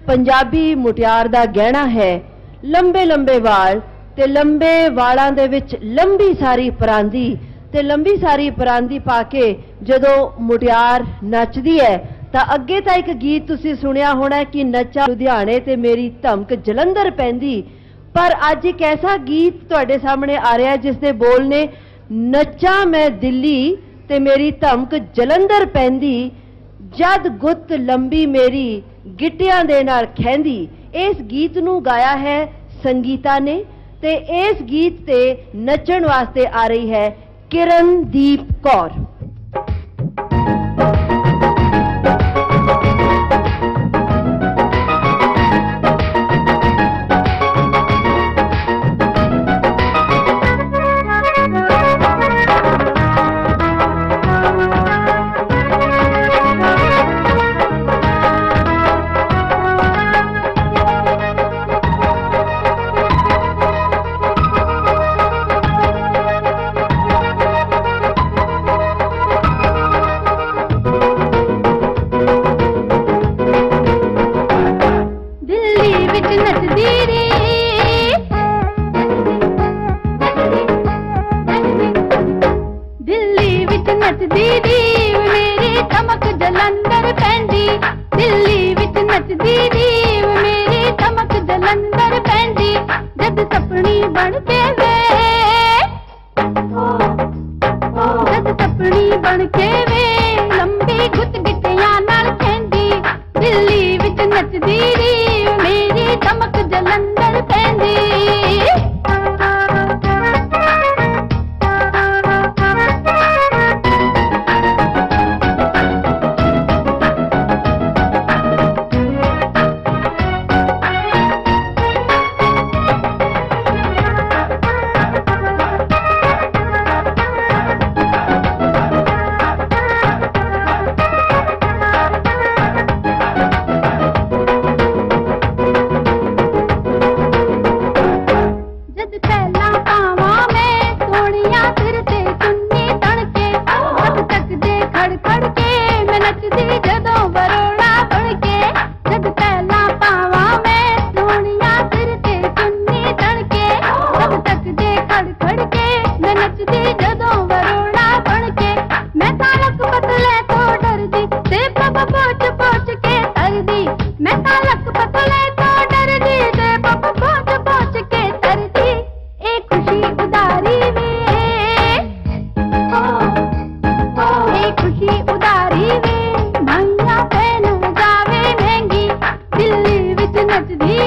पंजाबी मुटियार दा गहना है लंबे लंबे वाल ते लंबे वालां दे विच लंबी सारी परांदी ते लंबी सारी परांदी पाके जदों मुटियार नचदी है तां अगे तां एक गीत तुसीं सुनिया होना कि नचा लुधियाने ते मेरी धमक जलंधर पैंदी। पर अज एक ऐसा गीत तुहाडे सामने आ रहा है जिस दे बोल ने नचा मैं दिल्ली ते मेरी धमक जलंधर पैंदी, जद गुत्त लंबी मेरी गिट्टियां दे नाल खैंदी। इस गीत नू गाया है संगीता ने ते इस गीत ते नचण वास्ते आ रही है किरणदीप कौर। दिल्ली विच नचदी